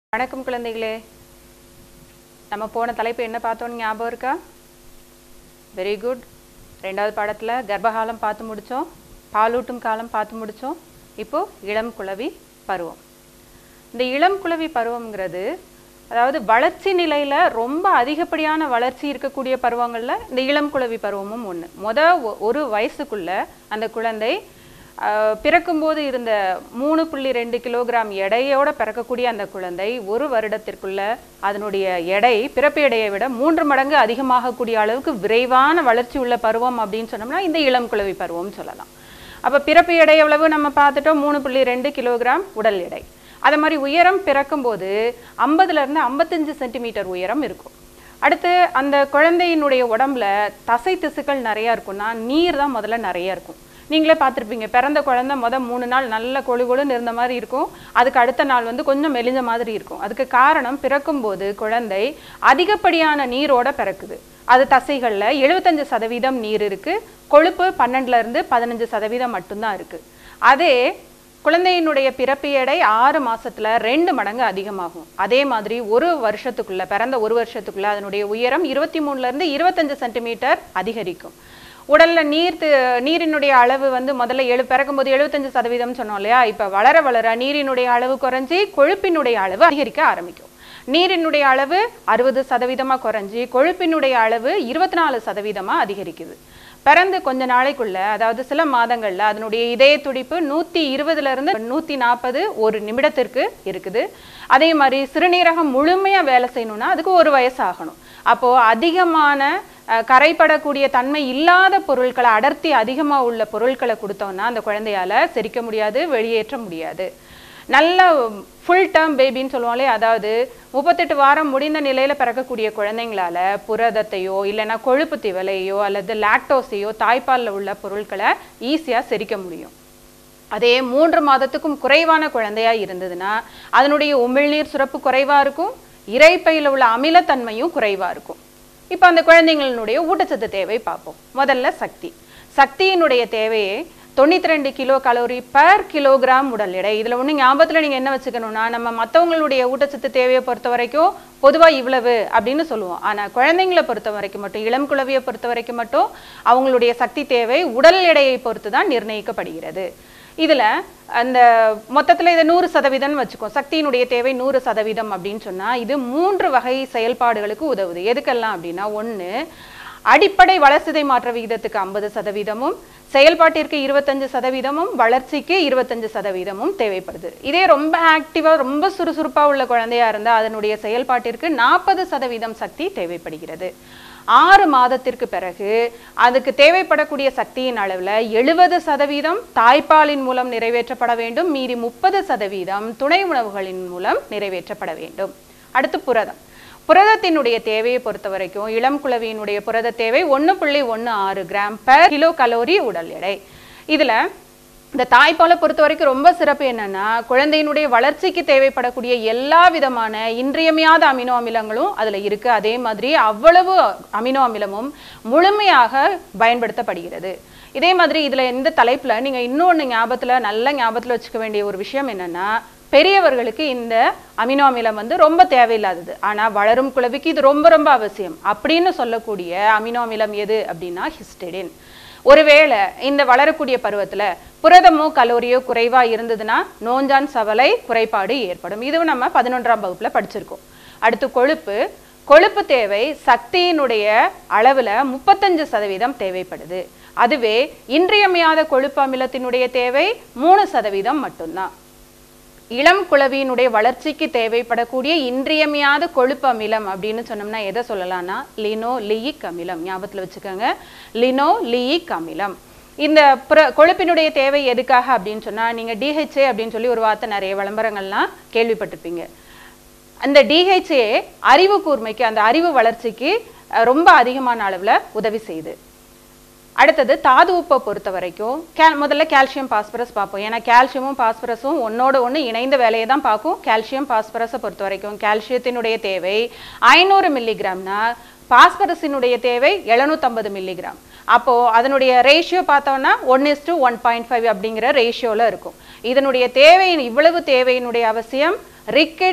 வணக்கம் குழந்தைகளே. நம்ம போன தலைப்பு என்ன பார்த்தோம்னு ஞாபகம் இருக்கா? Very good. ரெண்டாவது பாடத்தில் கர்ப்பகாலம் பார்த்து முடித்தோம், பாலூட்டும் காலம் பார்த்து முடித்தோம். இப்போது இளம் குழவி பருவம். இந்த இளம் குழவி பருவம்ங்கிறது அதாவது வளர்ச்சி நிலையில் ரொம்ப அதிகப்படியான வளர்ச்சி இருக்கக்கூடிய பருவங்களில் இந்த இளம் குழவி பருவமும் ஒன்று. ஒரு வயசுக்குள்ளே அந்த குழந்தை பிறக்கும்போது இருந்த 3.2 கிலோகிராம் எடையோடு பிறக்கக்கூடிய அந்த குழந்தை ஒரு வருடத்திற்குள்ள அதனுடைய எடை பிறப்பு எடையை விட 3 மடங்கு அதிகமாகக்கூடிய அளவுக்கு விரைவான வளர்ச்சி உள்ள பருவம் அப்படின்னு சொன்னோம்னா இந்த இளம் குழவி பருவம் சொல்லலாம். அப்போ பிறப்பு எடை எவ்வளவு நம்ம பார்த்துட்டோம், 3.2 கிலோகிராம் உடல் எடை. அதே மாதிரி உயரம் பிறக்கும்போது 50லேருந்து 55 சென்டிமீட்டர் உயரம் இருக்கும். அடுத்து அந்த குழந்தையினுடைய உடம்புல தசை திசுக்கள் நிறையா இருக்கும்னா நீர் தான் முதல்ல நிறையா இருக்கும். நீங்களே பார்த்துருப்பீங்க, பிறந்த குழந்தை 3 நாள் நல்ல கொழுன்னு இருந்த மாதிரி இருக்கும், அதுக்கு அடுத்த நாள் கொஞ்சம் மெலிஞ்ச மாதிரி இருக்கும். அதுக்கு காரணம் பிறக்கும்போது குழந்தை அதிகப்படியான நீரோட பிறக்குது. அது தசைகளில் 75% நீர் இருக்குது, கொழுப்பு 12லேருந்து 15% மட்டும்தான் இருக்குது. அதே குழந்தையினுடைய பிறப்பு எடை 6 மாதத்தில் 2 மடங்கு அதிகமாகும். அதே மாதிரி பிறந்த ஒரு வருஷத்துக்குள்ளே அதனுடைய உயரம் 23லேருந்து 25 சென்டிமீட்டர் அதிகரிக்கும். உடலில் நீரினுடைய அளவு முதல்ல பிறக்கும்போது 75% சொன்னோம் இல்லையா? இப்போ வளர வளர நீரினுடைய அளவு குறைஞ்சி கொழுப்பினுடைய அளவு அதிகரிக்க ஆரம்பிக்கும். நீரினுடைய அளவு 60% குறைஞ்சி கொழுப்பினுடைய அளவு 24% அதிகரிக்குது. பிறந்து கொஞ்ச நாளைக்குள்ள, அதாவது சில மாதங்களில் அதனுடைய இதய துடிப்பு 120லேருந்து 140 ஒரு நிமிடத்திற்கு இருக்குது. அதே மாதிரி சிறுநீரகம் முழுமையாக வேலை செய்யணும்னா அதுக்கு 1 வயசு ஆகணும். அப்போது அதிகமான கரைப்படக்கூடிய தன்மை இல்லாத பொருட்களை, அடர்த்தி அதிகமாக உள்ள பொருட்களை கொடுத்தோம்னா அந்த குழந்தையால் செரிக்க முடியாது, வெளியேற்ற முடியாது. நல்ல ஃபுல் டேர்ம் பேபின்னு சொல்லுவாங்களே, அதாவது 38 வாரம் முடிந்த நிலையில் பிறக்கக்கூடிய குழந்தைங்களால புரதத்தையோ இல்லைன்னா கொழுப்பு திவலையோ அல்லது லாக்டோஸையோ தாய்ப்பாலில் உள்ள பொருட்களை ஈஸியாக செரிக்க முடியும். அதே 3 மாதத்துக்கும் குறைவான குழந்தையாக இருந்ததுன்னா அதனுடைய உமிழ்நீர் சுரப்பு குறைவாக இருக்கும், இரைப்பையில் உள்ள அமிலத்தன்மையும் குறைவாக இருக்கும். இப்போ அந்த குழந்தைங்களுடைய ஊட்டச்சத்து தேவை பார்ப்போம். முதல்ல சக்தியினுடைய தேவையை 92 கிலோ கலோரி பர் கிலோகிராம் உடல் எடை. இதில் ஒன்று ஞாபகத்தில் நீங்கள் என்ன வச்சுக்கணும்னா, நம்ம மற்றவங்களுடைய ஊட்டச்சத்து தேவையை பொறுத்த வரைக்கும் பொதுவாக இவ்வளவு அப்படின்னு சொல்லுவோம். ஆனால் குழந்தைங்களை பொறுத்த வரைக்கும் மட்டும், இளம் குழவியை பொறுத்த வரைக்கும் மட்டும் அவங்களுடைய சக்தி தேவை உடல் எடையை பொறுத்து தான் நிர்ணயிக்கப்படுகிறது. இதில் அந்த மொத்தத்தில் இதை 100% வச்சுக்கோம். சக்தியினுடைய தேவை 100% அப்படின்னு சொன்னால் இது 3 வகை செயல்பாடுகளுக்கு உதவுது. எதுக்கெல்லாம் அப்படின்னா, 1 அடிப்படை வளர்சிதை மாற்ற விகிதத்துக்கு 50%, செயல்பாட்டிற்கு 25%, வளர்ச்சிக்கு 25% தேவைப்படுது. இதே ரொம்ப ஆக்டிவாக ரொம்ப சுறுசுறுப்பாக உள்ள குழந்தையா இருந்தால் அதனுடைய செயல்பாட்டிற்கு 40% சக்தி தேவைப்படுகிறது. 6 மாதத்திற்கு பிறகு அதுக்கு தேவைப்படக்கூடிய சக்தியின் அளவில் 70% தாய்ப்பாலின் மூலம் நிறைவேற்றப்பட வேண்டும், மீதி 30% துணை உணவுகளின் மூலம் நிறைவேற்றப்பட வேண்டும். அடுத்து புரதத்தினுடைய தேவையை பொறுத்த வரைக்கும் இளம் குழவியினுடைய புரத தேவை 1.16 கிராம் பர் கிலோ கலோரி உடல் எடை. இதில் இந்த தாய்ப்பாலை பொறுத்த வரைக்கும் ரொம்ப சிறப்பு என்னன்னா, குழந்தையினுடைய வளர்ச்சிக்கு தேவைப்படக்கூடிய எல்லா விதமான இன்றியமையாத அமினோ அமிலங்களும் அதில் இருக்குது. அதே மாதிரி அவ்வளவு அமினோ அமிலமும் முழுமையாக பயன்படுத்தப்படுகிறது. இதே மாதிரி இதில் இந்த தலைப்பில் நீங்கள் இன்னொன்று நல்ல ஞாபகத்தில் வச்சுக்க வேண்டிய ஒரு விஷயம் என்னென்னா, பெரியவர்களுக்கு இந்த அமினோ அமிலம் ரொம்ப தேவையில்லாதது, ஆனால் வளரும் குழவிக்கு இது ரொம்ப ரொம்ப அவசியம் அப்படின்னு சொல்லக்கூடிய அமினோ அமிலம் எது அப்படின்னா ஹிஸ்டிடின். ஒருவேளை இந்த வளரக்கூடிய பருவத்தில் புரதமோ கலோரியோ குறைவாக இருந்ததுன்னா நோஞ்சான் சவலை குறைபாடு ஏற்படும். இதுவும் நம்ம 11ஆம் வகுப்பில் படிச்சிருக்கோம். அடுத்து கொழுப்பு தேவை சக்தியினுடைய அளவில் 35% தேவைப்படுது. அதுவே இன்றியமையாத கொழுப்பு அமிலத்தினுடைய தேவை 3% மட்டும்தான். இளம் குழவியினுடைய வளர்ச்சிக்கு தேவைப்படக்கூடிய இன்றியமையாத கொழுப்பு அமிலம் அப்படின்னு சொன்னோம்னா எதை சொல்லலாம்னா லினோலியிக் அமிலம். ஞாபகத்தில் வச்சுக்கோங்க, லினோலியிக் அமிலம். இந்த கொழுப்பினுடைய தேவை எதுக்காக அப்படின்னு சொன்னால், நீங்கள் DHA அப்படின்னு சொல்லி ஒரு வார்த்தை நிறைய விளம்பரங்கள்லாம் கேள்விப்பட்டிருப்பீங்க. அந்த DHA அறிவு கூர்மைக்கு, அந்த அறிவு வளர்ச்சிக்கு ரொம்ப அதிகமான அளவில் உதவி செய்யுது. அடுத்தது தாது உப்பை பொறுத்த வரைக்கும் முதல்ல கால்சியம் பாஸ்பரஸ் பார்ப்போம். ஏன்னா கால்சியமும் பாஸ்பரஸும் ஒன்னோட ஒன்று இணைந்த வேலையை தான் பார்க்கும். கால்சியம் பாஸ்பரஸை பொறுத்த வரைக்கும் கால்சியத்தினுடைய தேவை 500 மில்லிகிராம்னா பாஸ்பரஸினுடைய தேவை 750 மில்லிகிராம். அப்போது அதனுடைய ரேஷியோ பார்த்தோன்னா 1:1.5 அப்படிங்கிற ரேஷியோவில் இருக்கும். இதனுடைய தேவை, இவ்வளவு தேவையினுடைய அவசியம் ரிக்கெட்ஸ்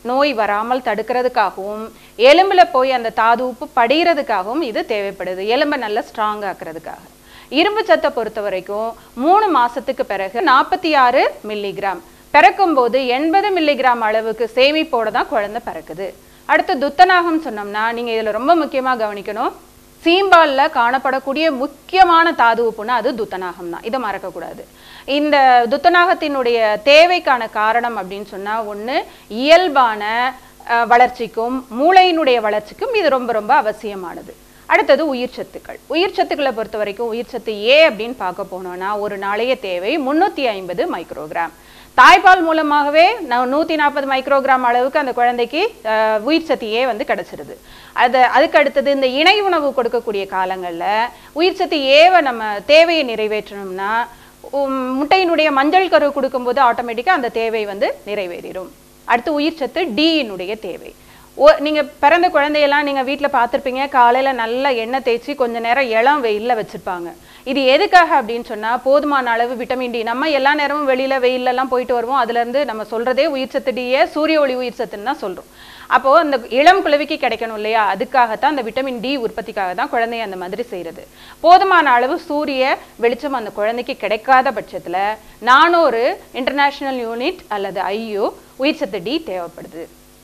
நோய் வராமல் தடுக்கிறதுக்காகவும் எலும்புல போய் அந்த தாது உப்பு படிகிறதுக்காகவும் இது தேவைப்படுது. எலும்பை நல்லா ஸ்ட்ராங் ஆக்குறதுக்காக. இரும்பு சத்தை பொறுத்த வரைக்கும் 3 மாசத்துக்கு பிறகு 46 மில்லிகிராம், பிறக்கும்போது 80 மில்லிகிராம் அளவுக்கு சேமிப்போட தான் குழந்தை பிறக்குது. அடுத்து துத்தநாகம் சொன்னோம்னா நீங்க இதுல ரொம்ப முக்கியமா கவனிக்கணும். சீம்பால்ல காணப்படக்கூடிய முக்கியமான தாது உப்புனா அது துத்தநாகம் தான். இதை மறக்கக்கூடாது. இந்த துத்தநாகத்தினுடைய தேவைக்கான காரணம் அப்படின்னு சொன்னா ஒன்று இயல்பான வளர்ச்சிக்கும் மூளையினுடைய வளர்ச்சிக்கும் இது ரொம்ப ரொம்ப அவசியமானது. அடுத்தது உயிர் சத்துக்கள். உயிர் சத்துக்களை பொறுத்த வரைக்கும் உயிர் சத்து ஏ அப்படின்னு பார்க்க போனோம்னா ஒரு நாளைய தேவை 350 மைக்ரோகிராம். தாய்ப்பால் மூலமாகவே 140 மைக்ரோகிராம் அளவுக்கு அந்த குழந்தைக்கு உயிர் சத்து ஏ வந்து கிடைச்சிருது. அதுக்கு அடுத்தது இந்த இணை உணவு கொடுக்கக்கூடிய காலங்களில் உயிர் சத்து ஏவை நம்ம தேவையை நிறைவேற்றணும்னா முட்டையினுடைய மஞ்சள் கரு கொடுக்கும்போது ஆட்டோமேட்டிக்காக அந்த தேவை வந்து நிறைவேறிடும். அடுத்து உயிர் சத்து டியினுடைய தேவை. நீங்க பிறந்த குழந்தையெல்லாம் நீங்க வீட்டில் பார்த்துருப்பீங்க, காலையில நல்லா எண்ணெய் தேய்ச்சி கொஞ்ச நேரம் இளம் வெயிலில் வச்சிருப்பாங்க. இது எதுக்காக அப்படின்னு சொன்னா போதுமான அளவு விட்டமின் டி. நம்ம எல்லா நேரமும் வெளியில வெயிலெல்லாம் போயிட்டு வருவோம். அதுல இருந்து நம்ம சொல்றதே உயிர் சத்து டியை சூரிய ஒளி உயிர் சத்துன்னு தான் சொல்றோம். அப்போ அந்த இளம் குழவிக்கு கிடைக்கணும் இல்லையா, அதுக்காகத்தான் அந்த விட்டமின் டி உற்பத்திக்காக தான் குழந்தைய அந்த மாதிரி செய்யறது. போதுமான அளவு சூரிய வெளிச்சம் அந்த குழந்தைக்கு கிடைக்காத பட்சத்துல 400 இன்டர்நேஷனல் யூனிட் அல்லது ஐயோ உயிர் சத்து டி தேவைப்படுது.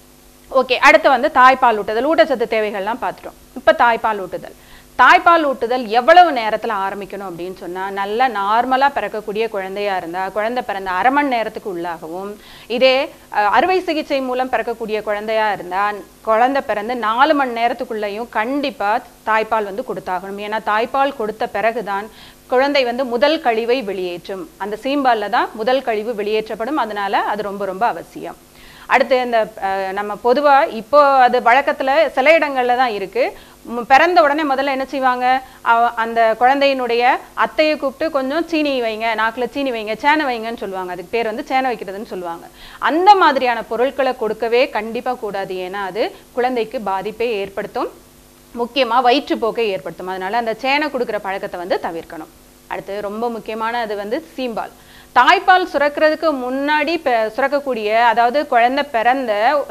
ஓகே, அடுத்து வந்து தாய்ப்பால் ஊட்டுதல். ஊட்டச்சத்து தேவைகள்லாம் பார்த்துட்டோம். இப்போ தாய்ப்பால் ஊட்டுதல். தாய்ப்பால் ஊட்டுதல் எவ்வளவு நேரத்தில் ஆரம்பிக்கணும் அப்படின்னு சொன்னால், நல்லா நார்மலாக பிறக்கக்கூடிய குழந்தையா இருந்தால் குழந்தை பிறந்த அரை மணி நேரத்துக்கு உள்ளாகவும், இதே அறுவை சிகிச்சை மூலம் பிறக்கக்கூடிய குழந்தையா இருந்தால் குழந்தை பிறந்து 4 மணி நேரத்துக்குள்ளேயும் கண்டிப்பாக தாய்ப்பால் வந்து கொடுத்தாகணும். ஏன்னா தாய்ப்பால் கொடுத்த பிறகுதான் குழந்தை வந்து முதல் கழிவை வெளியேற்றும். அந்த சீம்பாலில் தான் முதல் கழிவு வெளியேற்றப்படும். அதனால அது ரொம்ப ரொம்ப அவசியம். அடுத்து இந்த நம்ம பொதுவாக இப்போ அது வழக்கத்தில் சில இடங்கள்ல தான் இருக்கு. பிறந்த உடனே முதல்ல என்ன செய்வாங்க, அந்த குழந்தையினுடைய அத்தையை கூப்பிட்டு கொஞ்சம் சீனி வைங்க, நாக்கில் சீனி வைங்க, சேனை வைங்கன்னு சொல்லுவாங்க. அதுக்கு பேர் வந்து சேனை வைக்கிறதுன்னு சொல்லுவாங்க. அந்த மாதிரியான பொருட்களை கொடுக்கவே கண்டிப்பாக கூடாது. ஏன்னா அது குழந்தைக்கு பாதிப்பை ஏற்படுத்தும், முக்கியமாக வயிற்றுப்போக்கை ஏற்படுத்தும். அதனால அந்த சேனை கொடுக்குற பழக்கத்தை வந்து தவிர்க்கணும். அடுத்து ரொம்ப முக்கியமான அது வந்து சீம்பால். தாய்ப்பால் சுரக்கிறதுக்கு முன்னாடி சுரக்கக்கூடிய, அதாவது குழந்தை பிறந்த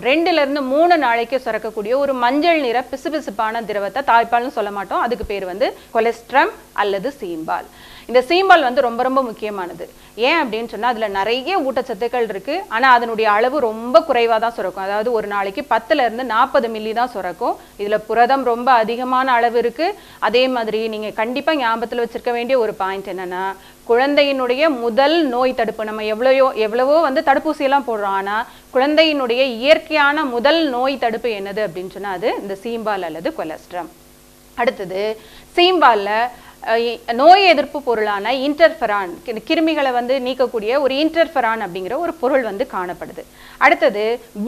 2 to 3 நாளைக்கு சுரக்கக்கூடிய ஒரு மஞ்சள் நிற பிசுபிசுப்பான திரவத்தை தாய்ப்பால்னு சொல்ல மாட்டோம். அதுக்கு பேர் வந்து கொலஸ்ட்ரம் அல்லது சீம்பால். இந்த சீம்பால் வந்து ரொம்ப ரொம்ப முக்கியமானது. ஏன் அப்படின்னு சொன்னால் அதில் நிறைய ஊட்டச்சத்துக்கள் இருக்குது. ஆனால் அதனுடைய அளவு ரொம்ப குறைவாக தான் சுரக்கும். அதாவது ஒரு நாளைக்கு 10 to 40 மில்லி தான் சுரக்கும். இதில் புரதம் ரொம்ப அதிகமான அளவு இருக்குது. அதே மாதிரி நீங்கள் கண்டிப்பாக ஞாபகத்தில் வச்சுருக்க வேண்டிய ஒரு பாயிண்ட் என்னென்னா, குழந்தையினுடைய முதல் நோய் தடுப்பு, நம்ம எவ்வளவோ வந்து தடுப்பூசியெல்லாம் போடுறோம், ஆனால் குழந்தையினுடைய இயற்கையான முதல் நோய் தடுப்பு என்னது அப்படின்னு சொன்னால் அது இந்த சீம்பால் அல்லது கொலஸ்ட்ரம். அடுத்தது சீம்பாலில் நோய் எதிர்ப்பு பொருளான இன்டர்ஃபெரான், கிருமிகளை வந்து நீக்கக்கூடிய ஒரு இன்டர்ஃபெரான் அப்படிங்கிற ஒரு பொருள் வந்து காணப்படுது. அடுத்தது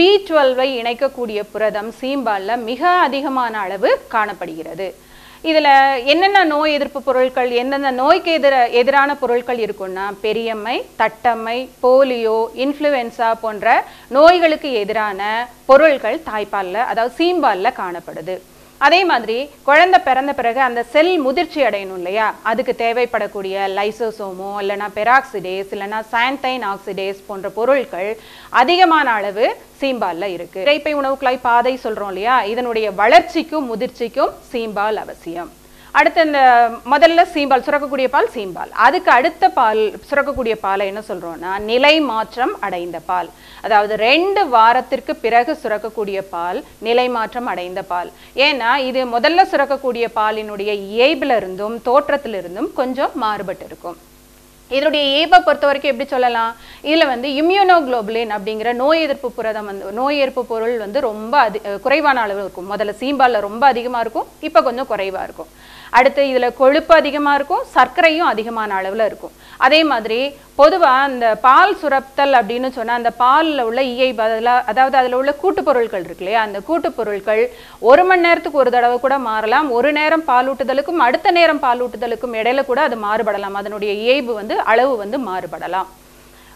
B12 இணைக்கக்கூடிய புரதம் சீம்பாலில் மிக அதிகமான அளவு காணப்படுகிறது. இதில் என்னென்ன நோய் எதிர்ப்பு பொருட்கள், எந்தெந்த நோய்க்கு எதிரான பொருட்கள் இருக்குன்னா, பெரியம்மை, தட்டம்மை, போலியோ, இன்ஃப்ளூயன்சா போன்ற நோய்களுக்கு எதிரான பொருட்கள் தாய்ப்பாலில், அதாவது சீம்பாலில் காணப்படுது. அதே மாதிரி குழந்தை பிறந்த பிறகு அந்த செல் முதிர்ச்சி அடையணும் இல்லையா, அதுக்கு தேவைப்படக்கூடிய லைசோசோமோ இல்லைனா பெராக்சிடேஸ் இல்லைனா சாந்தைன் ஆக்சிடேஸ் போன்ற பொருட்கள் அதிகமான அளவு சீம்பாலில் இருக்கு. இரைப்பை உணவு குழாய் பாதை சொல்றோம் இல்லையா, இதனுடைய வளர்ச்சிக்கும் முதிர்ச்சிக்கும் சீம்பால் அவசியம். அடுத்து இந்த முதல்ல சீம்பால் சுரக்கக்கூடிய பால் சீம்பால். அதுக்கு அடுத்த பால் சுரக்கக்கூடிய பாலை என்ன சொல்றோம்னா நிலை மாற்றம் அடைந்த பால். அதாவது 2 வாரத்திற்கு பிறகு சுரக்கக்கூடிய பால் நிலை மாற்றம் அடைந்த பால். ஏன்னா இது முதல்ல சுரக்கக்கூடிய பாலினுடைய இயல்பிலிருந்தும் தோற்றத்திலிருந்தும் கொஞ்சம் மாறுபட்டு இருக்கும். இதனுடைய இயல்பை பொறுத்த வரைக்கும் எப்படி சொல்லலாம், இதில் வந்து இம்யூனோகுளோபுலின் அப்படிங்கிற நோய் எதிர்ப்பு புரதம் வந்து நோய் எதிர்ப்பு பொருள் வந்து ரொம்ப குறைவான அளவு இருக்கும். முதல்ல சீம்பாலில் ரொம்ப அதிகமாக இருக்கும், இப்போ கொஞ்சம் குறைவாக இருக்கும். அடுத்து இதில் கொழுப்பு அதிகமாக இருக்கும், சர்க்கரையும் அதிகமான அளவில் இருக்கும். அதே மாதிரி பொதுவாக அந்த பால் சுரத்தல் அப்படின்னு சொன்னால் அந்த பாலில் உள்ள அதாவது அதில் உள்ள கூட்டுப்பொருட்கள் இருக்கு இல்லையா, அந்த கூட்டுப்பொருட்கள் 1 மணி நேரத்துக்கு ஒரு தடவை கூட மாறலாம். ஒரு நேரம் பாலூட்டுதலுக்கும் அடுத்த நேரம் பாலூட்டுதலுக்கும் இடையில கூட அது மாறுபடலாம். அதனுடைய இயல்பு வந்து அளவு வந்து மாறுபடலாம்.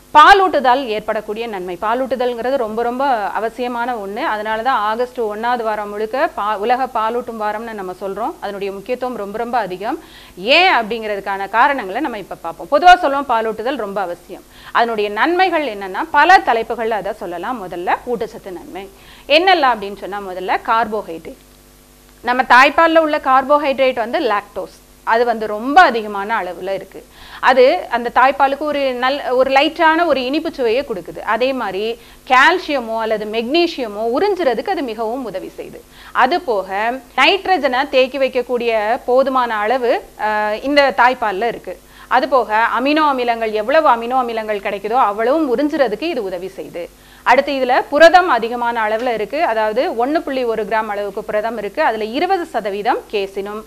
பாலூட்டுதல் ஏற்படக்கூடிய நன்மை. பாலூட்டுதல்ங்கிறது ரொம்ப ரொம்ப அவசியமான ஒன்று. அதனால தான் ஆகஸ்ட் 1வது வாரம் முழுக்க உலக பாலூட்டும் வாரம்னு நம்ம சொல்கிறோம். அதனுடைய முக்கியத்துவம் ரொம்ப ரொம்ப அதிகம். ஏன் அப்படிங்கிறதுக்கான காரணங்களை நம்ம இப்போ பார்ப்போம். பொதுவாக சொல்லுவோம் பாலூட்டுதல் ரொம்ப அவசியம். அதனுடைய நன்மைகள் என்னென்னா பல தலைப்புகள் அதை சொல்லலாம். முதல்ல ஊட்டச்சத்து நன்மை என்னெல்லாம் அப்படின்னு சொன்னால், முதல்ல கார்போஹைட்ரேட். நம்ம தாய்ப்பாலில் உள்ள கார்போஹைட்ரேட் வந்து லாக்டோஸ், அது வந்து ரொம்ப அதிகமான அளவில் இருக்குது. அது அந்த தாய்ப்பாலுக்கு ஒரு லைட்டான ஒரு இனிப்பு சுவையை கொடுக்குது. அதே மாதிரி கால்சியமோ அல்லது மெக்னீஷியமோ உறிஞ்சுறதுக்கு அது மிகவும் உதவி செய்யுது. அது போக நைட்ரஜனை தேக்கி வைக்கக்கூடிய போதுமான அளவு இந்த தாய்ப்பாலில் இருக்குது. அது போக அமினோ அமிலங்கள், எவ்வளவு அமினோ அமிலங்கள் கிடைக்குதோ அவ்வளவும் உறிஞ்சுறதுக்கு இது உதவி செய்யுது. அடுத்து இதில் புரதம் அதிகமான அளவில் இருக்குது. அதாவது 1.1 கிராம் அளவுக்கு புரதம் இருக்குது. அதில் 20% கேசினும்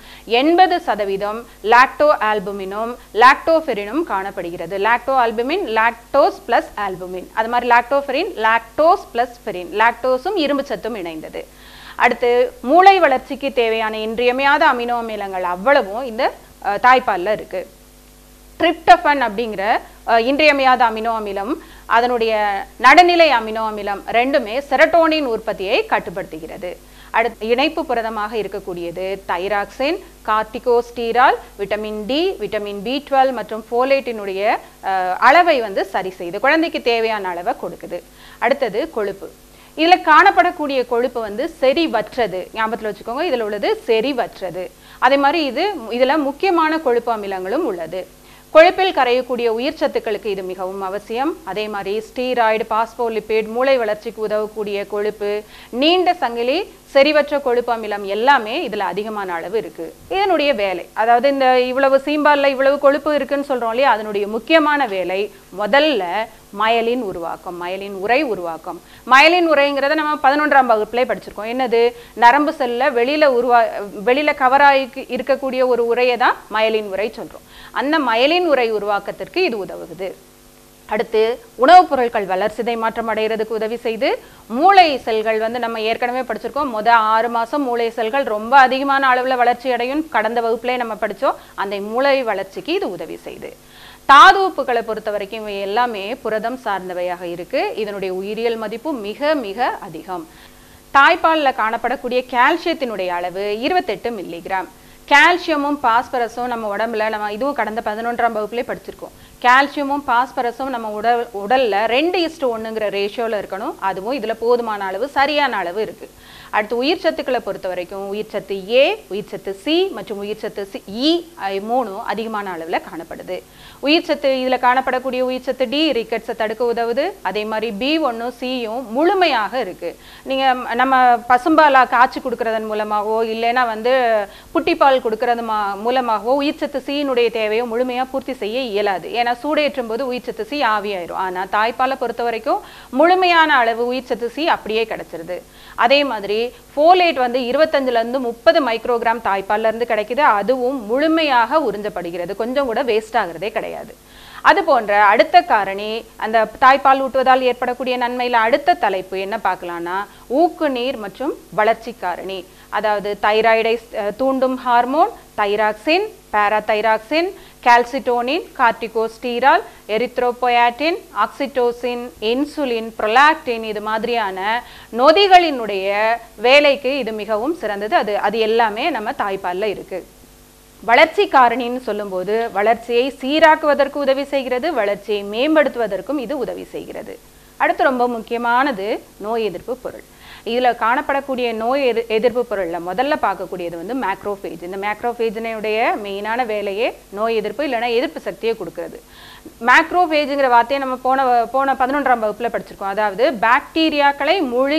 80% லாக்டோ ஆல்புமினும் லாக்டோஃபெரினும் காணப்படுகிறது. Lacto albumin lactose plus albumin, அது மாதிரி லாக்டோஃபெரின் லாக்டோஸ் பிளஸ் ஃபெரின், லாக்டோஸும் இரும்பு சத்தும் இணைந்தது. அடுத்து மூளை வளர்ச்சிக்கு தேவையான இன்றியமையாத அமினோ அமிலங்கள் அவ்வளவும் இந்த தாய்ப்பாலில் இருக்குது. ட்ரிப்டோஃபன் அப்படிங்கிற இன்றியமையாத அமினோ அமிலம், அதனுடைய நடுநிலை அமினோ அமிலம் ரெண்டுமே செரட்டோனின் உற்பத்தியை கட்டுப்படுத்துகிறது. அடுத்து இணைப்பு புரதமாக இருக்கக்கூடியது thyroxine, corticosterol, vitamin D, vitamin B12 மற்றும் ஃபோலேட்டினுடைய அளவை வந்து சரி செய்து குழந்தைக்கு தேவையான அளவை கொடுக்குது. அடுத்தது கொழுப்பு. இதில் காணப்படக்கூடிய கொழுப்பு வந்து செறிவற்றது, ஞாபகத்தில் வச்சுக்கோங்க. இதில் உள்ளது செறிவற்றது. அதே மாதிரி இதில் முக்கியமான கொழுப்பு அமிலங்களும் உள்ளது. கொழுப்பில் கரையக்கூடிய உயிர் சத்துக்களுக்கு இது மிகவும் அவசியம். அதே மாதிரி ஸ்டீராய்டு, பாஸ்போலிபிட், மூளை வளர்ச்சிக்கு உதவக்கூடிய கொழுப்பு, நீண்ட சங்கிலி செறிவற்ற கொழுப்பு அமிலம் எல்லாமே இதில் அதிகமான அளவு இருக்குது. இதனுடைய வேலை, அதாவது இந்த இவ்வளவு சீம்பாலில் இவ்வளவு கொழுப்பு இருக்குன்னு சொல்கிறோம் இல்லையா, அதனுடைய முக்கியமான வேலை முதல்ல மயலின் உருவாக்கம், மயலின் உறை உருவாக்கம். மயலின் உரைங்கிறத நம்ம 11ஆம் வகுப்புலேயே படிச்சிருக்கோம். என்னது, நரம்பு செல்ல வெளியில் கவராகி இருக்கக்கூடிய ஒரு உரையை தான் மயலின் உரை சொல்கிறோம். அந்த மயலின் உரை உருவாக்கத்திற்கு இது உதவுகிறது. அடுத்து உணவுப் பொருட்கள் வளர்சிதை மாற்றம் அடைகிறதுக்கு உதவி செய்து, மூளை செல்கள் வந்து நம்ம ஏற்கனவே படிச்சிருக்கோம். 6 மாதம் மூளை செல்கள் ரொம்ப அதிகமான அளவில் வளர்ச்சி அடையும், கடந்த வகுப்புலேயே நம்ம படித்தோம். அந்த மூளை வளர்ச்சிக்கு இது உதவி செய்யுது. தாது உப்புகளை பொறுத்த வரைக்கும் இவை எல்லாமே புரதம் சார்ந்தவையாக இருக்கு. இதனுடைய உயிரியல் மதிப்பு மிக மிக அதிகம். தாய்ப்பாலில் காணப்படக்கூடிய கால்சியத்தினுடைய அளவு 28 மில்லிகிராம். கால்சியமும் பாஸ்பரஸும் நம்ம உடம்புல, நம்ம இதுவும் கடந்த 11ஆம் வகுப்புலேயே படிச்சிருக்கோம். கால்சியமும் பாஸ்பரஸும் நம்ம உடல்ல 2:1ங்கிற ரேஷியோவில் இருக்கணும். அதுவும் இதில் போதுமான அளவு, சரியான அளவு இருக்குது. அடுத்து உயிர் சத்துக்களை பொறுத்த வரைக்கும் உயிர் சத்து ஏ, உயிர் சத்து சி மற்றும் உயிர் சத்து இ 3 அதிகமான அளவில் காணப்படுது. உயிர் சத்து இதில் காணப்படக்கூடிய உயிர் சத்து டி ரிக்கெட்ஸை தடுக்க உதவுது. அதே மாதிரி B1 சியும் முழுமையாக இருக்குது. நீங்கள் நம்ம பசும்பாலா காய்ச்சி கொடுக்கறதன் மூலமாகவோ இல்லைன்னா வந்து புட்டிப்பால் கொடுக்கறது மூலமாகவோ உயிர் சத்து சியினுடைய தேவையை முழுமையாக பூர்த்தி செய்ய இயலாது. ஏன்னா சூடேற்றும் போது உயிர் சத்து சி ஆவியாயிரும். ஆனால் தாய்ப்பாலை பொறுத்த வரைக்கும் முழுமையான அளவு உயிர் சத்து சி அப்படியே கிடைச்சிருது. அதே மாதிரி ஃபோலேட் வந்து 25லேருந்து 30 மைக்ரோகிராம் தாய்ப்பால்லேருந்து கிடைக்குது. அதுவும் முழுமையாக உறிஞ்சப்படுகிறது, கொஞ்சம் கூட வேஸ்ட் ஆகிறதே கிடையாது. அது போன்ற அடுத்த காரணி, அந்த தாய்ப்பால் ஊட்டுவதால் ஏற்படக்கூடிய நன்மையில் அடுத்த தலைப்பு என்ன பார்க்கலான்னா, ஊக்கு நீர் மற்றும் வளர்ச்சி காரணி. அதாவது தைராய்டை தூண்டும் hormone thyroxine, parathyroxine, calcitonin, corticosterol, erythropoietin, oxytocin, insulin, prolactin, இது மாதிரியான நொதிகளினுடைய வேலைக்கு இது மிகவும் சிறந்தது. அது எல்லாமே நம்ம தாய்ப்பாலில் இருக்குது. வளர்ச்சி காரணின்னு சொல்லும்போது வளர்ச்சியை சீராக்குவதற்கு உதவி செய்கிறது, வளர்ச்சியை மேம்படுத்துவதற்கும் இது உதவி செய்கிறது. அடுத்து ரொம்ப முக்கியமானது நோய் எதிர்ப்பு பொருள். இதில் காணப்படக்கூடிய நோய் எதிர்ப்பு பொருளில் முதல்ல பார்க்கக்கூடியது வந்து மேக்ரோஃபேஜ். இந்த மேக்ரோஃபேஜினுடைய மெயினான வேலையே நோய் எதிர்ப்பு இல்லைன்னா எதிர்ப்பு சக்தியை கொடுக்கறது. மேக்ரோஃபேஜுங்கிற வார்த்தையை நம்ம போன 11ஆம் வகுப்பில் படிச்சிருக்கோம். அதாவது பாக்டீரியாக்களை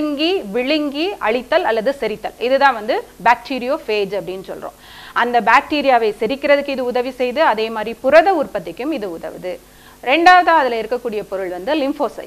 விழுங்கி அழித்தல் அல்லது செரித்தல், இதுதான் வந்து பாக்டீரியோஃபேஜ் அப்படின்னு சொல்கிறோம். அந்த பாக்டீரியாவை செரிக்கிறதுக்கு இது உதவி செய்து, அதே மாதிரி புரத உற்பத்திக்கும் இது உதவுது. ரெண்டாவது அதில் இருக்கக்கூடிய பொருள் வந்து லிம்போசைட்.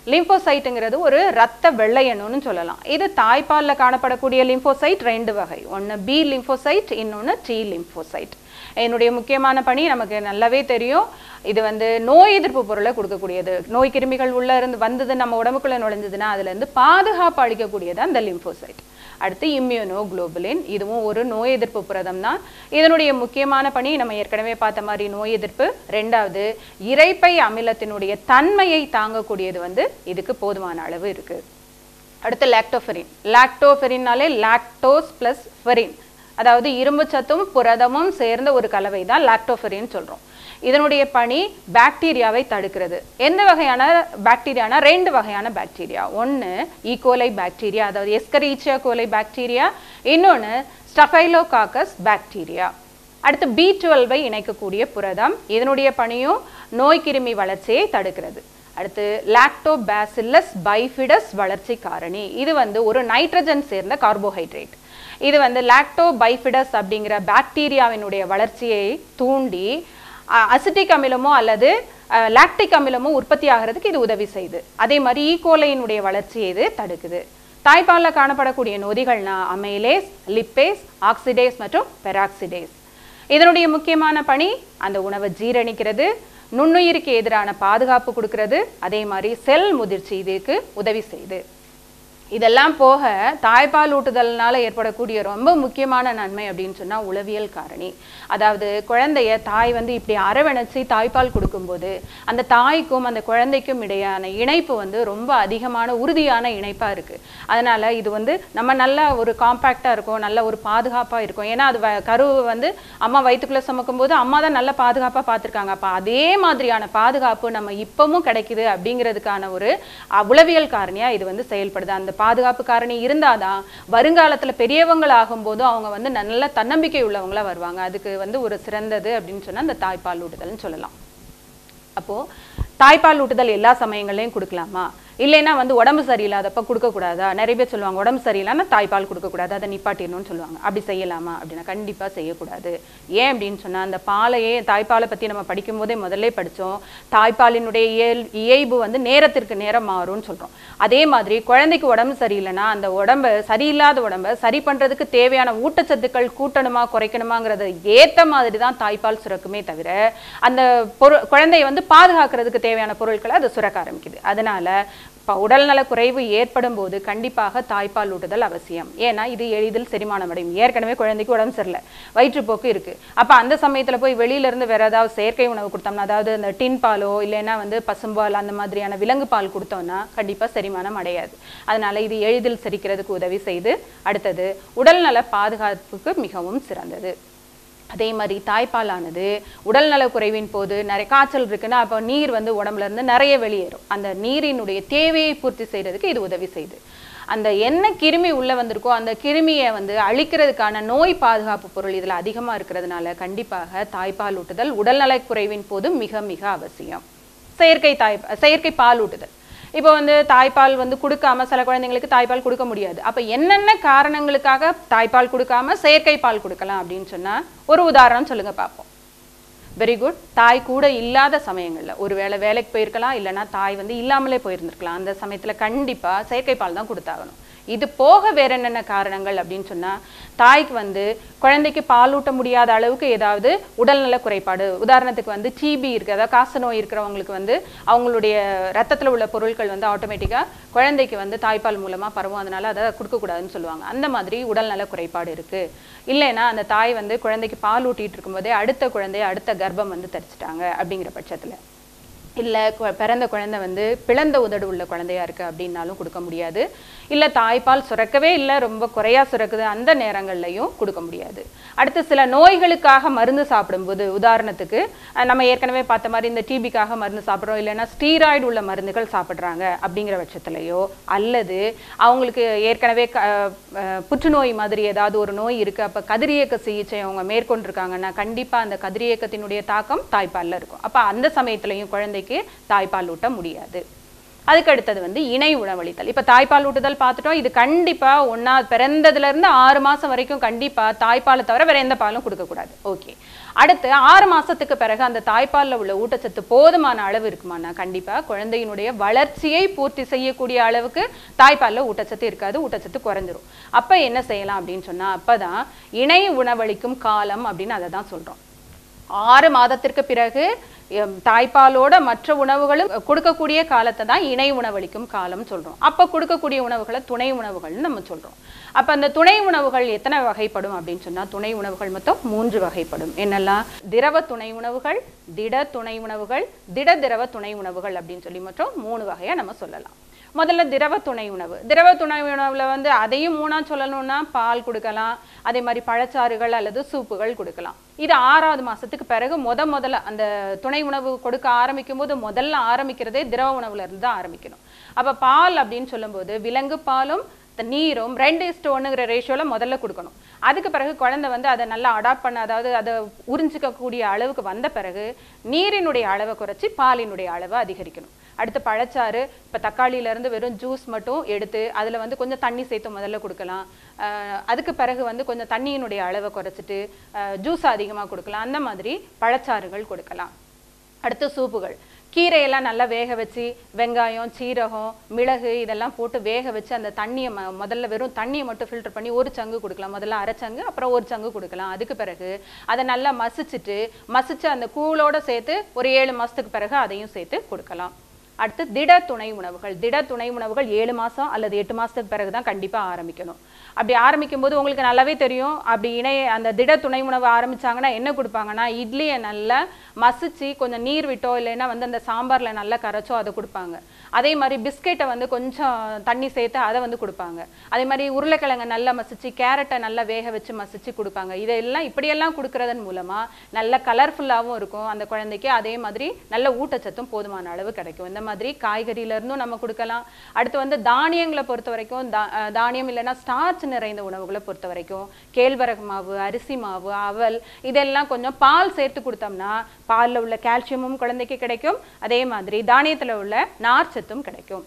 லிம்போசைட்டுங்கிறது ஒரு இரத்த வெள்ளையணுன்னு சொல்லலாம். இது தாய்ப்பாலில் காணப்படக்கூடிய லிம்போசைட் 2 வகை. ஒன்று பி லிம்போசைட், இன்னொன்று டி லிம்போசைட். என்னுடைய முக்கியமான பணி நமக்கு நல்லாவே தெரியும். இது நோய் எதிர்ப்பு பொருளை கொடுக்கக்கூடியது. நோய் கிருமிகள் உள்ள இருந்து வந்தது நம்ம உடம்புக்குள்ள நுழைஞ்சதுன்னா அதுல இருந்து பாதுகாப்பு அளிக்கக்கூடியது அந்த லிம்போசைட். அடுத்து இம்யூனோகுளோபுலின், இதுவும் ஒரு நோய் எதிர்ப்பு புரதம் தான். இதனுடைய முக்கியமான பணி நம்ம ஏற்கனவே பார்த்த மாதிரி நோய் எதிர்ப்பு. ரெண்டாவது, இரைப்பை அமிலத்தினுடைய தன்மையை தாங்கக்கூடியது இதுக்கு போதுமான அளவு இருக்கு. அடுத்து லாக்டோஃபெரின். லாக்டோஃபெரின்னாலே லாக்டோஸ் பிளஸ் ஃபெரின், அதாவது இரும்பு சத்தும் புரதமும் சேர்ந்த ஒரு கலவை தான் லாக்டோஃபெரின் சொல்றோம். இதனுடைய பணி பாக்டீரியாவை தடுக்கிறது. எந்த வகையான பாக்டீரியானா 2 வகையான பாக்டீரியா. ஒன்று ஈகோலை பாக்டீரியா, அதாவது எஸ்கரீச்சியா கோலை பாக்டீரியா. இன்னொன்று ஸ்டஃபைலோகாக்கஸ் பாக்டீரியா. அடுத்து B12 இணைக்கக்கூடிய புரதம். இதனுடைய பணியும் நோய் கிருமி வளர்ச்சியை தடுக்கிறது. அடுத்து லாக்டோபாசில்லஸ் பைஃபிடஸ் வளர்ச்சி காரணி. இது ஒரு நைட்ரஜன் சேர்ந்த கார்போஹைட்ரேட். இது லாக்டோபைஃபிடஸ் அப்படிங்கிற பாக்டீரியாவினுடைய வளர்ச்சியை தூண்டி அசிட்டிக் அமிலமோ அல்லது லாக்டிக் அமிலமோ உற்பத்தி ஆகிறதுக்கு இது உதவி செய்யுது. அதே மாதிரி ஈகோலையினுடைய வளர்ச்சியை இது தடுக்குது. தாய்ப்பாலில் காணப்படக்கூடிய நொதிகள்னா அமைலேஸ், லிப்பேஸ், ஆக்சிடேஸ் மற்றும் பெராக்சிடேஸ். இதனுடைய முக்கியமான பணி அந்த உணவை ஜீரணிக்கிறது, நுண்ணுயிருக்கு எதிரான பாதுகாப்பு கொடுக்கிறது, அதே மாதிரி செல் முதிர்ச்சி இதுக்கு உதவி செய்யுது. இதெல்லாம் போக தாய்ப்பால் ஊட்டுதல்னால ஏற்படக்கூடிய ரொம்ப முக்கியமான நன்மை அப்படின்னு சொன்னால் உளவியல் காரணி. அதாவது குழந்தைய தாய் இப்படி அரவணைச்சி தாய்ப்பால் கொடுக்கும்போது அந்த தாய்க்கும் அந்த குழந்தைக்கும் இடையான இணைப்பு ரொம்ப அதிகமான உறுதியான இணைப்பாக இருக்குது. அதனால் இது நம்ம நல்ல ஒரு காம்பேக்டாக இருக்கும், நல்ல ஒரு பாதுகாப்பாக இருக்கும். ஏன்னா அது கரு அம்மா வயிற்றுக்குள்ளே சுமக்கும் போது அம்மா தான் நல்ல பாதுகாப்பாக பார்த்துருக்காங்க. அப்போ அதே மாதிரியான பாதுகாப்பு நம்ம இப்பவும் கிடைக்குது அப்படிங்கிறதுக்கான ஒரு உளவியல் காரணியாக இது செயல்படுது. அந்த பாதுகாப்பு காரணி இருந்தாதான் வருங்காலத்துல பெரியவங்கள் ஆகும்போது அவங்க நல்ல தன்னம்பிக்கை உள்ளவங்களா வருவாங்க. அதுக்கு ஒரு சிறந்தது அப்படின்னு சொன்னா அந்த தாய்ப்பால் ஊட்டுதல்னு சொல்லலாம். அப்போ தாய்ப்பால் ஊட்டுதல் எல்லா சமயங்களையும் கொடுக்கலாமா? இல்லைன்னா உடம்பு சரியில்லாதப்ப கொடுக்கக்கூடாதா? நிறைய பேர் சொல்லுவாங்க உடம்பு சரியில்லைன்னா தாய்ப்பால் கொடுக்கக்கூடாது, அதை நிப்பாட்டிடணும்னு சொல்லுவாங்க. அப்படி செய்யலாமா அப்படின்னா கண்டிப்பாக செய்யக்கூடாது. ஏன் அப்படின்னு சொன்னால் அந்த பாலையே தாய்ப்பாலை பற்றி நம்ம படிக்கும் போதே முதல்ல படித்தோம். தாய்ப்பாலினுடைய இயல்பு நேரத்திற்கு நேரம் மாறும்னு சொல்கிறோம். அதே மாதிரி குழந்தைக்கு உடம்பு சரியில்லைன்னா அந்த உடம்பை சரியில்லாத உடம்பை சரி பண்ணுறதுக்கு தேவையான ஊட்டச்சத்துக்கள் கூட்டணுமா குறைக்கணுமாங்கிறத ஏற்ற மாதிரி தான் தாய்ப்பால் சுரக்குமே தவிர அந்த குழந்தைய பாதுகாக்கிறதுக்கு தேவையான பொருட்களை அது சுரக்க ஆரம்பிக்குது. அதனால உடல்நல குறைவு ஏற்படும் போது கண்டிப்பாக தாய்ப்பால் ஊட்டுதல் அவசியம். ஏன்னா இது எளிதில் செரிமானம் அடையும். ஏற்கனவே குழந்தைக்கு உடம்பு சரியில்லை, வயிற்றுப்போக்கு இருக்கு. அப்ப அந்த சமயத்துல போய் வெளியில இருந்து வேற ஏதாவது செயற்கை உணவு கொடுத்தோம்னா, அதாவது இந்த டின் பாலோ இல்லைன்னா பசும்பால் அந்த மாதிரியான விலங்கு பால் கொடுத்தோம்னா கண்டிப்பா செரிமானம் அடையாது. அதனால இது எளிதில் செரிக்கிறதுக்கு உதவி செய்து அடுத்தது உடல்நல பாதுகாப்புக்கு மிகவும் சிறந்தது. அதே மாதிரி தாய்ப்பாலானது உடல்நல குறைவின் போது நிறைய காய்ச்சல் இருக்குன்னா அப்போ நீர் உடம்புல இருந்து நிறைய வெளியேறும். அந்த நீரினுடைய தேவையை பூர்த்தி செய்யறதுக்கு இது உதவி செய்யுது. அந்த என்ன கிருமி உள்ள வந்திருக்கோ அந்த கிருமியை அழிக்கிறதுக்கான நோய் பாதுகாப்பு பொருள் இதுல அதிகமா இருக்கிறதுனால கண்டிப்பாக தாய்ப்பால் ஊட்டுதல் உடல்நல குறைவின் போது மிக மிக அவசியம். செயற்கை பால் ஊட்டுதல். இப்போ தாய்ப்பால் கொடுக்காம சில குழந்தைங்களுக்கு தாய்ப்பால் கொடுக்க முடியாது. அப்ப என்னென்ன காரணங்களுக்காக தாய்ப்பால் கொடுக்காம செயற்கை பால் கொடுக்கலாம் அப்படின்னு சொன்னா ஒரு உதாரணம் சொல்லுங்க பார்ப்போம். Very good. தாய் கூட இல்லாத சமயங்கள்ல ஒருவேளை வேலைக்கு போயிருக்கலாம், இல்லைன்னா தாய் இல்லாமலே போயிருந்திருக்கலாம். அந்த சமயத்துல கண்டிப்பா செயற்கை பால் தான் கொடுத்தாகணும். இது போக வேற என்னென்ன காரணங்கள் அப்படின்னு சொன்னா தாய்க்கு குழந்தைக்கு பால் ஊட்ட முடியாத அளவுக்கு ஏதாவது உடல்நல குறைபாடு, உதாரணத்துக்கு டிபி இருக்கு, அதாவது காச நோய் இருக்கிறவங்களுக்கு அவங்களுடைய ரத்தத்துல உள்ள பொருட்கள் ஆட்டோமேட்டிக்கா குழந்தைக்கு தாய்ப்பால் மூலமா பரவும், அதனால அதை கொடுக்கக்கூடாதுன்னு சொல்லுவாங்க. அந்த மாதிரி உடல்நல குறைபாடு இருக்கு. இல்லைன்னா அந்த தாய் குழந்தைக்கு பால் ஊட்டிட்டு இருக்கும்போதே அடுத்த குழந்தைய அடுத்த கர்ப்பம் தரிச்சிட்டாங்க அப்படிங்கிற பட்சத்துல, இல்லை பிறந்த குழந்தை பிளந்த உதடு உள்ள குழந்தையா இருக்கு அப்படின்னாலும் கொடுக்க முடியாது. இல்லை தாய்ப்பால் சுரக்கவே இல்லை, ரொம்ப குறையா சுரக்குது, அந்த நேரங்கள்லையும் கொடுக்க முடியாது. அடுத்து சில நோய்களுக்காக மருந்து சாப்பிடும்போது, உதாரணத்துக்கு நம்ம ஏற்கனவே பார்த்த மாதிரி இந்த டிபிக்காக மருந்து சாப்பிட்றோம், இல்லைன்னா ஸ்டீராய்டு உள்ள மருந்துகள் சாப்பிட்றாங்க அப்படிங்கிற பட்சத்துலையோ, அல்லது அவங்களுக்கு ஏற்கனவே புற்றுநோய் மாதிரி ஏதாவது ஒரு நோய் இருக்கு, அப்போ கதிரியக்க சிகிச்சை அவங்க மேற்கொண்டிருக்காங்கன்னா கண்டிப்பா அந்த கதிரியக்கத்தினுடைய தாக்கம் தாய்ப்பால்ல இருக்கும். அப்ப அந்த சமயத்திலையும் குழந்தைக்கு தாய்ப்பால் ஊட்ட முடியாது. அதுக்கு அடுத்தது வந்து இணை உணவளித்தல். இப்போ தாய்ப்பால் ஊட்டுதல் பார்த்துட்டோம். இது கண்டிப்பாக ஒன்றா பிறந்ததுலேருந்து 6 மாதம் வரைக்கும் கண்டிப்பாக தாய்ப்பாலை தவிர வேறு எந்த பாலும் கொடுக்கக்கூடாது. ஓகே, அடுத்து 6 மாதத்துக்கு பிறகு அந்த தாய்ப்பாலில் உள்ள ஊட்டச்சத்து போதுமான அளவு இருக்குமானா கண்டிப்பாக குழந்தையினுடைய வளர்ச்சியை பூர்த்தி செய்யக்கூடிய அளவுக்கு தாய்ப்பாலில் ஊட்டச்சத்து இருக்காது, ஊட்டச்சத்து குறைஞ்சிரும். அப்போ என்ன செய்யலாம் அப்படின்னு சொன்னால், அப்போ தான் இணை உணவளிக்கும் காலம் அப்படின்னு அதை தான் சொல்கிறோம். 6 மாதத்திற்கு பிறகு தாய்ப்பாலோட மற்ற உணவுகளும் கொடுக்கக்கூடிய காலத்தை தான் இணை உணவளிக்கும் காலம் சொல்கிறோம். அப்போ கொடுக்கக்கூடிய உணவுகளை துணை உணவுகள்னு நம்ம சொல்கிறோம். அப்போ அந்த துணை உணவுகள் எத்தனை வகைப்படும் அப்படின்னு சொன்னால், துணை உணவுகள் மொத்தம் 3 வகைப்படும். என்னெல்லாம்? திரவ துணை உணவுகள், திட துணை உணவுகள், திட திரவ துணை உணவுகள் அப்படின்னு சொல்லி மொத்தம் 3 வகையாக நம்ம சொல்லலாம். முதல்ல திரவ துணை உணவு. திரவ துணை உணவுல வந்து அதையும் 3ஆ சொல்லணும்னா பால் கொடுக்கலாம், அதே மாதிரி பழச்சாறுகள் அல்லது சூப்புகள் கொடுக்கலாம். இது 6வது மாசத்துக்கு பிறகு முதல்ல அந்த துணை உணவு கொடுக்க ஆரம்பிக்கும் போது முதல்ல ஆரம்பிக்கிறதே திரவ உணவுல இருந்து தான் ஆரம்பிக்கணும். அப்ப பால் அப்படின்னு சொல்லும்போது விலங்கு பாலும் நீரும் 2:1ங்கிற ரேஷியோல முதல்ல கொடுக்கணும். அதுக்கு பிறகு குழந்தை வந்து அதை நல்லா அடாப்ட் பண்ண, அதாவது அதை உறிஞ்சிக்கக்கூடிய அளவுக்கு வந்த பிறகு நீரினுடைய அளவை குறைச்சி பாலினுடைய அளவை அதிகரிக்கணும். அடுத்து பழச்சாறு, இப்போ தக்காளியிலேருந்து வெறும் ஜூஸ் மட்டும் எடுத்து அதில் வந்து கொஞ்சம் தண்ணி சேர்த்து முதல்ல கொடுக்கலாம். அதுக்கு பிறகு வந்து கொஞ்சம் தண்ணியினுடைய அளவை குறைச்சிட்டு ஜூஸ் அதிகமாக கொடுக்கலாம். அந்த மாதிரி பழச்சாறுகள் கொடுக்கலாம். அடுத்து சூப்புகள், கீரையெல்லாம் நல்லா வேக வச்சு வெங்காயம், சீரகம், மிளகு இதெல்லாம் போட்டு வேக வச்சு அந்த தண்ணியை முதல்ல வெறும் தண்ணியை மட்டும் ஃபில்டர் பண்ணி ஒரு சங்கு கொடுக்கலாம். முதல்ல அரை சங்கு, அப்புறம் ஒரு சங்கு கொடுக்கலாம். அதுக்கு பிறகு அதை நல்லா மசிச்சு அந்த கூழோடு சேர்த்து ஒரு 7 மாதத்துக்கு பிறகு அதையும் சேர்த்து கொடுக்கலாம். அடுத்து திட துணை உணவுகள். திட துணை உணவுகள் 7 மாதம் அல்லது 8 மாதத்துக்கு பிறகு தான் கண்டிப்பாக ஆரம்பிக்கணும். அப்படி ஆரம்பிக்கும் போது உங்களுக்கு நல்லாவே தெரியும், அப்படி அந்த திட துணை உணவு ஆரம்பிச்சாங்கன்னா என்ன கொடுப்பாங்கன்னா, இட்லியை நல்லா மசிச்சு கொஞ்சம் நீர் விட்டோ இல்லைன்னா வந்து அந்த சாம்பாரில் நல்லா கரைச்சோ அதை கொடுப்பாங்க. அதே மாதிரி பிஸ்கெட்டை வந்து கொஞ்சம் தண்ணி சேர்த்து அதை வந்து கொடுப்பாங்க. அதே மாதிரி உருளைக்கிழங்கை நல்லா மசிச்சு, கேரட்டை நல்லா வேக வச்சு மசிச்சு கொடுப்பாங்க. இதெல்லாம் இப்படியெல்லாம் கொடுக்கறதன் மூலமாக நல்ல கலர்ஃபுல்லாகவும் இருக்கும் அந்த குழந்தைக்கு. அதே மாதிரி நல்ல ஊட்டச்சத்தும் போதுமான அளவு கிடைக்கும். இந்த மாதிரி காய்கறியிலேருந்தும் நம்ம கொடுக்கலாம். அடுத்து வந்து தானியங்களை பொறுத்த வரைக்கும் தானியம் இல்லைன்னா ஸ்டார்ச் நிறைந்த உணவுகளை பொறுத்த வரைக்கும் கேழ்வரகு மாவு, அரிசி மாவு, அவல் இதெல்லாம் கொஞ்சம் பால் சேர்த்து கொடுத்தோம்னா பாலில் உள்ள கால்சியமும் குழந்தைக்கு கிடைக்கும். அதே மாதிரி தானியத்தில் உள்ள நார்ச்சத்தும் கிடைக்கும்.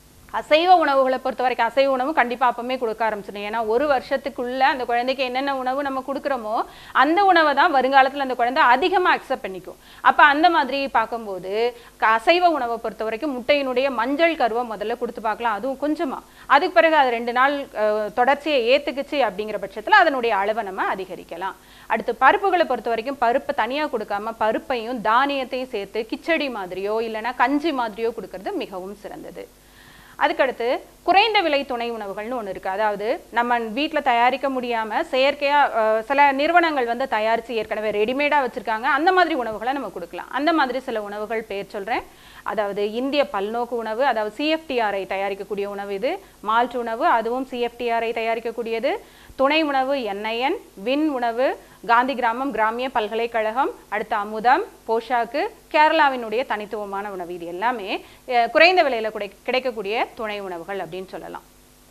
அசைவ உணவுகளை பொறுத்த வரைக்கும் அசைவ உணவு கண்டிப்பாக அப்பவுமே கொடுக்க ஆரம்பிச்சிடும். ஏன்னா ஒரு வருஷத்துக்குள்ள அந்த குழந்தைக்கு என்னென்ன உணவு நம்ம கொடுக்குறோமோ அந்த உணவை தான் வருங்காலத்தில் அந்த குழந்தை அதிகமாக அக்செப்ட் பண்ணிக்கும். அப்போ அந்த மாதிரி பார்க்கும்போது அசைவ உணவை பொறுத்த வரைக்கும் முட்டையினுடைய மஞ்சள் கருவை முதல்ல கொடுத்து பார்க்கலாம், அதுவும் கொஞ்சமாக. அதுக்கு பிறகு அது 2 நாள் தொடர்ச்சியை ஏற்றுக்குச்சு அப்படிங்கிற பட்சத்தில் அதனுடைய அளவை நம்ம அதிகரிக்கலாம். அடுத்து பருப்புகளை பொறுத்த வரைக்கும் பருப்பை தனியாக கொடுக்காம பருப்பையும் தானியத்தையும் சேர்த்து கிச்சடி மாதிரியோ இல்லைன்னா கஞ்சி மாதிரியோ கொடுக்கறது மிகவும் சிறந்தது. அதுக்கடுத்து குறைந்த விலை துணை உணவுகள்னு ஒன்று இருக்குது. அதாவது நம்ம வீட்டில் தயாரிக்க முடியாமல் செயற்கையாக சில நிறுவனங்கள் வந்து தயாரித்து ஏற்கனவே ரெடிமேடாக வச்சுருக்காங்க. அந்த மாதிரி உணவுகளை நம்ம கொடுக்கலாம். அந்த மாதிரி சில உணவுகள் பேர் சொல்கிறேன். அதாவது இந்திய பல்நோக்கு உணவு, அதாவது CFTRஐ தயாரிக்கக்கூடிய உணவு இது. மால்ட் உணவு, அதுவும் CFTRஐ தயாரிக்கக்கூடியது. துணை உணவு NIN, வின் உணவு காந்தி கிராமம் கிராமிய பல்கலைக்கழகம். அடுத்து அமுதம், போஷாக்கு கேரளாவினுடைய தனித்துவமான உணவு. இது எல்லாமே குறைந்த விலையில் கிடைக்கக்கூடிய துணை உணவுகள் அப்படின்னு சொல்லலாம்.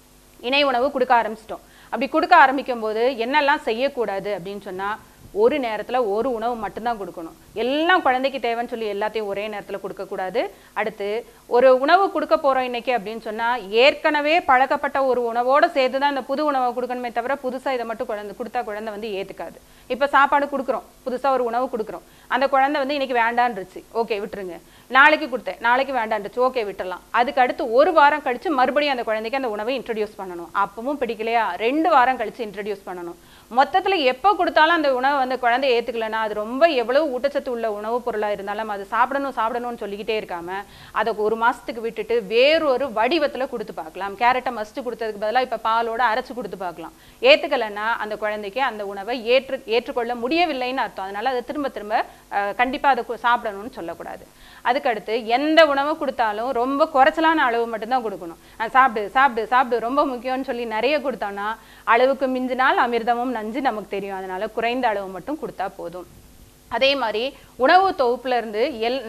இணை உணவு கொடுக்க ஆரம்பிச்சிட்டோம். அப்படி கொடுக்க ஆரம்பிக்கும் போது என்னெல்லாம் செய்யக்கூடாது அப்படின்னு சொன்னால், ஒரு நேரத்தில் ஒரு உணவு மட்டும்தான் கொடுக்கணும். எல்லாம் குழந்தைக்கு தேவைன்னு சொல்லி எல்லாத்தையும் ஒரே நேரத்தில் கொடுக்கக்கூடாது. அடுத்து ஒரு உணவு கொடுக்க போகிறோம் இன்னைக்கு அப்படின்னு சொன்னால், ஏற்கனவே பழக்கப்பட்ட ஒரு உணவோடு சேர்த்து தான் அந்த புது உணவை கொடுக்கணுமே தவிர புதுசாக இதை மட்டும் கொடுத்தா குழந்தை வந்து ஏற்றுக்காது. இப்போ சாப்பாடு கொடுக்குறோம், புதுசாக ஒரு உணவு கொடுக்குறோம், அந்த குழந்தை வந்து இன்னைக்கு வேண்டான்ருச்சு, ஓகே விட்டுருங்க. நாளைக்கு கொடுத்தேன், நாளைக்கு வேண்டான்ருச்சு, ஓகே விட்டுடலாம். அதுக்கு அடுத்து 1 வாரம் கழித்து மறுபடியும் அந்த குழந்தைக்கு அந்த உணவை இன்ட்ரடியூஸ் பண்ணணும். அப்பவும் பிடிக்கலையா 2 வாரம் கழித்து இன்ட்ரடியூஸ் பண்ணணும். மொத்தத்தில் எப்போ கொடுத்தாலும் அந்த உணவை வந்து குழந்தை ஏற்றுக்கலைன்னா அது ரொம்ப எவ்வளவு ஊட்டச்சத்து உள்ள உணவுப் பொருளாக இருந்தாலும் அது சாப்பிடணும்னு சொல்லிக்கிட்டே இருக்காமல் அதை 1 மாதத்துக்கு விட்டுட்டு வேறொரு வடிவத்தில் கொடுத்து பார்க்கலாம். கேரட்டை மஸ்ட்டு கொடுத்ததுக்கு பதிலாக இப்போ பாலோட அரைச்சி கொடுத்து பார்க்கலாம். ஏற்றுக்கலைன்னா அந்த குழந்தைக்கு அந்த உணவை ஏற்றுக்கொள்ள முடியவில்லைன்னு அர்த்தம். அதனால் அதை திரும்ப கண்டிப்பாக அதை சாப்பிடணும்னு சொல்லக்கூடாது. அதுக்கடுத்து எந்த உணவு கொடுத்தாலும் ரொம்ப குறைச்சலான அளவு மட்டும்தான் கொடுக்கணும். சாப்பிடு சாப்பிடு சாப்பிடு ரொம்ப முக்கியம்னு சொல்லி நிறைய கொடுத்தோம்னா அளவுக்கு மிஞ்சினால் அமிர்தமும் நஞ்சு நமக்கு தெரியும். அதனால குறைந்த அளவு மட்டும் கொடுத்தா போதும். அதே மாதிரி உணவு தொகுப்புல இருந்து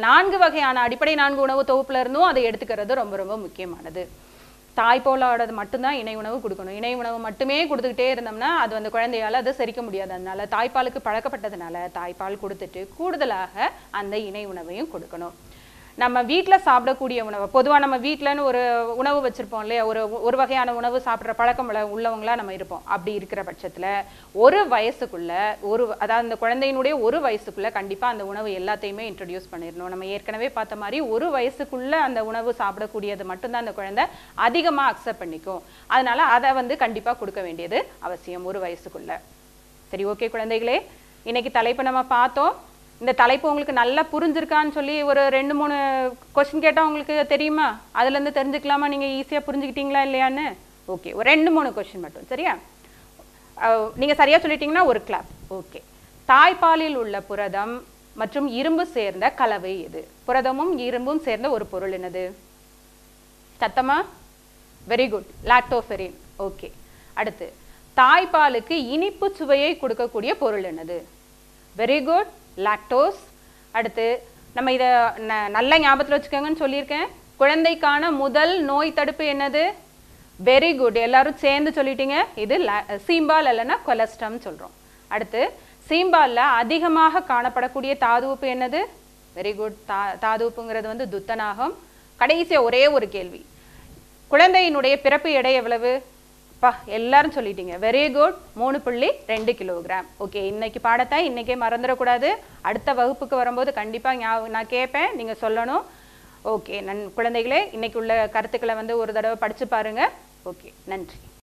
4 வகையான அடிப்படை 4 உணவு தொகுப்புல இருந்தும் அதை எடுத்துக்கிறது ரொம்ப ரொம்ப முக்கியமானது. தாய்ப்பாலோடது மட்டும்தான் இணை உணவு கொடுக்கணும். இணை உணவு மட்டுமே கொடுத்துக்கிட்டே இருந்தோம்னா அது வந்து குழந்தையால் அதை செரிக்க முடியாது. அதனால தாய்ப்பாலுக்கு பழக்கப்பட்டதுனால தாய்ப்பால் கொடுத்துட்டு கூடுதலாக அந்த இணை உணவையும் கொடுக்கணும். நம்ம வீட்டில் சாப்பிடக்கூடிய உணவு, பொதுவாக நம்ம வீட்டிலன்னு ஒரு உணவு வச்சுருப்போம் இல்லையா, ஒரு வகையான உணவு சாப்பிட்ற பழக்கம் உள்ளவங்களாக நம்ம இருப்போம். அப்படி இருக்கிற பட்சத்தில் ஒரு வயசுக்குள்ள அதாவது அந்த குழந்தையினுடைய ஒரு வயசுக்குள்ள கண்டிப்பாக அந்த உணவு எல்லாத்தையுமே இன்ட்ரடியூஸ் பண்ணிடணும். நம்ம ஏற்கனவே பார்த்த மாதிரி ஒரு வயசுக்குள்ள அந்த உணவு சாப்பிடக்கூடியது மட்டும்தான் அந்த குழந்தை அதிகமாக அக்செப்ட் பண்ணிக்கும். அதனால அதை வந்து கண்டிப்பாக கொடுக்க வேண்டியது அவசியம் ஒரு வயசுக்குள்ள. சரி, ஓகே குழந்தைகளே, இன்னைக்கு தலைப்பு நம்ம பார்த்தோம். இந்த தலைப்பு உங்களுக்கு நல்லா புரிஞ்சிருக்கான்னு சொல்லி ஒரு 2-3 கொஸ்டின் கேட்டால் உங்களுக்கு தெரியுமா? அதுலேருந்து தெரிஞ்சுக்கலாமா நீங்கள் ஈஸியாக புரிஞ்சுக்கிட்டீங்களா இல்லையான்னு? ஓகே, ஒரு 2-3 கொஸ்டின் மட்டும். சரியா? நீங்கள் சரியாக சொல்லிட்டீங்கன்னா ஒரு கிளாப். ஓகே. தாய்ப்பாலில் உள்ள புரதம் மற்றும் இரும்பு சேர்ந்த கலவை எது? புரதமும் இரும்பும் சேர்ந்த ஒரு பொருள் என்னது? சத்தமா? Very good, lactoferrin. ஓகே. அடுத்து, தாய்ப்பாலுக்கு இனிப்பு சுவையை கொடுக்கக்கூடிய பொருள் என்னது? Very good, lactose. அடுத்து, நம்ம இதை நல்ல ஞாபகத்தில் வச்சுக்கோங்கன்னு சொல்லியிருக்கேன். குழந்தைக்கான முதல் நோய் தடுப்பு என்னது? வெரி குட், எல்லாரும் சேர்ந்து சொல்லிட்டீங்க. இது சீம்பால் இல்லைன்னா கொலஸ்ட்ரம் சொல்கிறோம். அடுத்து, சீம்பாலில் அதிகமாக காணப்படக்கூடிய தாதுவுப்பு என்னது? வெரி குட், தாதுவுப்புங்கிறது வந்து துத்தநாகம். கடைசியாக ஒரே ஒரு கேள்வி, குழந்தையினுடைய பிறப்பு எடை எவ்வளவு? எல்லாரும் சொல்லிட்டீங்க. Very good, 3.2 kilogram. ஓகே, இன்னைக்கு பாடத்தை இன்னைக்கே மறந்துடக்கூடாது. அடுத்த வகுப்புக்கு வரும்போது கண்டிப்பாக நான் கேட்பேன், நீங்கள் சொல்லணும். ஓகே, குழந்தைகளே, இன்னைக்கு உள்ள கருத்துக்களை வந்து ஒரு தடவை படித்து பாருங்க. ஓகே, நன்றி.